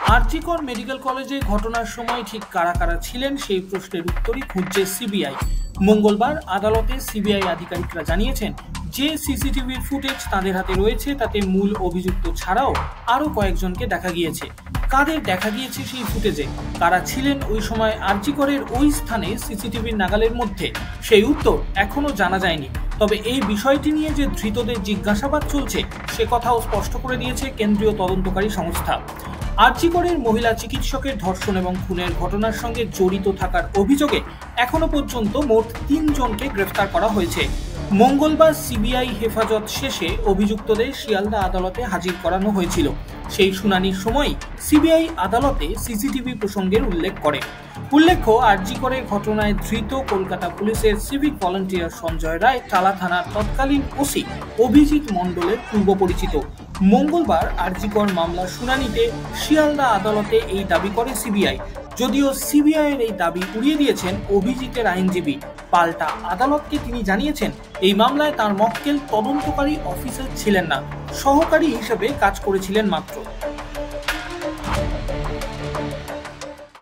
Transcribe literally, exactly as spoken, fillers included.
আরজি কর মেডিকেল কলেজে ঘটনার সময় ঠিক কারা কারা ছিলেন সেই প্রশ্নের উত্তরই খুঁজছে সিবিআই। মঙ্গলবার আদালতে সিবিআই আধিকারিকরা জানিয়েছেন, যে সিসিটিভির ফুটেজ তাদের হাতে রয়েছে তাতে মূল অভিযুক্ত ছাড়াও আরও কয়েকজনকে দেখা গিয়েছে। কাদের দেখা গিয়েছে সেই ফুটেজে, কারা ছিলেন ওই সময় আরজি করের ওই স্থানে সিসিটিভির নাগালের মধ্যে, সেই উত্তর এখনও জানা যায়নি। তবে এই বিষয়টি নিয়ে যে ধৃতদের জিজ্ঞাসাবাদ চলছে সে কথাও স্পষ্ট করে দিয়েছে কেন্দ্রীয় তদন্তকারী সংস্থা। আরজি করের মহিলা চিকিৎসকের ধর্ষণ এবং খুনের ঘটনার সঙ্গে জড়িত থাকার অভিযোগে এখনো পর্যন্ত মোট তিনজনকে গ্রেফতার করা হয়েছে। মঙ্গলবার সিবিআই হেফাজত শেষে অভিযুক্তদের শিয়ালদা আদালতে হাজির করানো হয়েছিল। সেই শুনানির সময় সিবিআই আদালতে সিসিটিভি প্রসঙ্গের উল্লেখ করে। উল্লেখ্য, আরজি করের ঘটনায় ধৃত কলকাতা পুলিশের সিভিক ভলান্টিয়ার সঞ্জয় রায় টালা থানার তৎকালীন ওসি অভিজিৎ মণ্ডলের পূর্ব পরিচিত। মঙ্গলবার আরজি কর মামলার শুনানিতে শিয়ালদা আদালতে এই দাবি করে সিবিআই। যদিও সিবিআইয়ের এই দাবি উড়িয়ে দিয়েছেন অভিজিতের আইনজীবী। পাল্টা আদালতকে তিনি জানিয়েছেন, এই মামলায় তার মক্কেল তদন্তকারী অফিসার ছিলেন না, সহকারী হিসেবে কাজ করেছিলেন মাত্র।